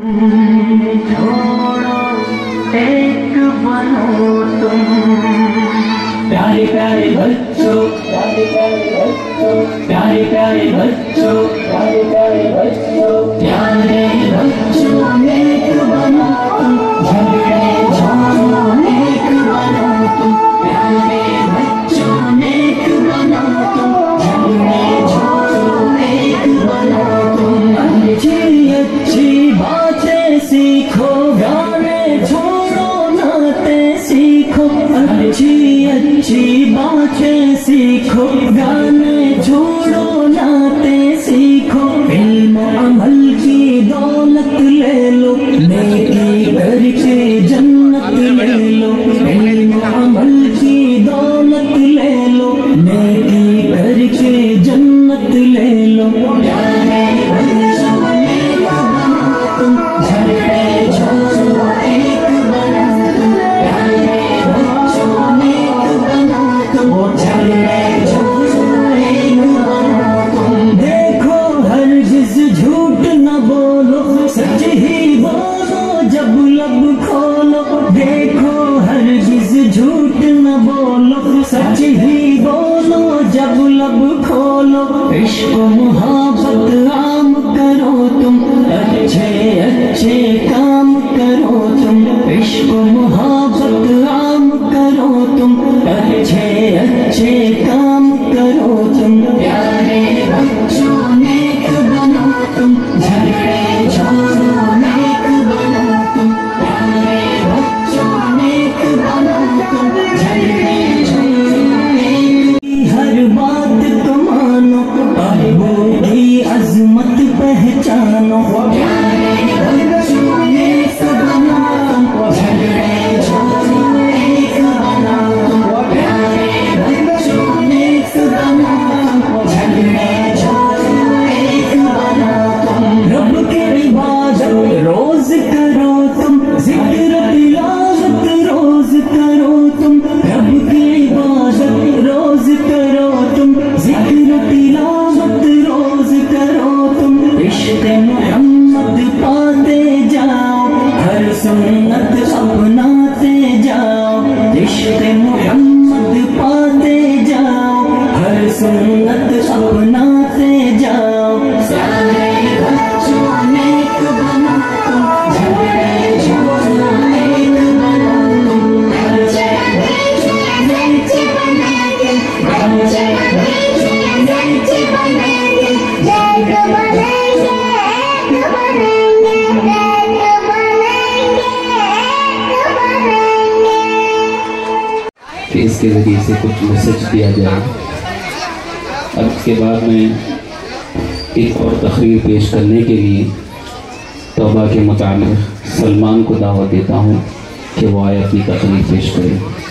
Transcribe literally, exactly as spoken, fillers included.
छोड़ो एक बनो तुम, प्यारे प्यारे बच्चों, प्यारे प्यारे बच्चों, प्यारे प्यारे बच्चों, प्यारे प्यारे बच्चों, प्यारे बच्चों एक बनो तुम, झगड़े छोड़ो एक बनो तुम, प्यारे बच्चों एक बनो तुम, झगड़े छोड़ो एक बनो तुम। अच्छी अच्छी बातें सीखो, गाने छोड़ो नाते सीखो, अच्छी अच्छी बातें सीखो, गाने छोड़ो नाते सीखो, इल्म अमल की दौलत ले लो, नेकी करके जन्नत ले लो, इल्म अमल की दौलत ले लो, नेकी करके जन्नत ले लो। प्यारे बच्चों एक बनो तुम, झगड़े छोड़ो एक बनो तुम, प्यारे बच्चों एक बनो तुम, झगड़े छोड़ो एक बनो तुम। देखो हरगिज़ झूठ न बोलो, सच ही बोलो जब लब खोलो, देखो हरगिज़ झूठ न बोलो, सच ही बोलो जब लब खोलो, इश्क मोहब्बत आम करो तुम, अच्छे अच्छे काम करो तुम, इश्क मोहब्बत आम करो तुम, अच्छे अच्छे काम करो तुम। प्यारे बच्चों नेक बनो तुम, झगड़े छोड़ो नेक बनो तुम, प्यारे बच्चों नेक बनो तुम, झगड़े छोड़ो नेक। हर बात को मानो, अबू की अजमत पहचानो, प्यारे बच्चों नेक बनो तुम, झगड़े छोड़ो एक बनो तुम, प्यारे बच्चों नेक बनो तुम, झगड़े छोड़ो एक बनो तुम। रब की इबादत रोज करो तुम, जिक्र तिलावत रोज करो तुम, रब की इबादत रोज करो तुम, जिक्र तिलावत रोज करो तुम, इश्क़ मोहम्मद पाते जाओ, हर सुन्नत अपनाते जाओ, इश्क़ मोहम्मद पाते जाओ, हर सुन्नत अपनाते जाओ। सारे बच्चों नेक बनो तुम, झगड़े छोड़ो एक बनो तुम, अच्छे बच्चों नेक बनेंगे, अच्छे बच्चों नेक बनेंगे, नेक बनेंगे, नेक बनेंगे, नेक बनेंगे, नेक बनेंगे। कि इसके ज़रिए से कुछ मैसेज दिया जाए। अब इसके बाद मैं एक और तकरीर पेश करने के लिए तौबा के मुताबिक सलमान को दावत देता हूँ कि वो आए अपनी तकरीर पेश करें।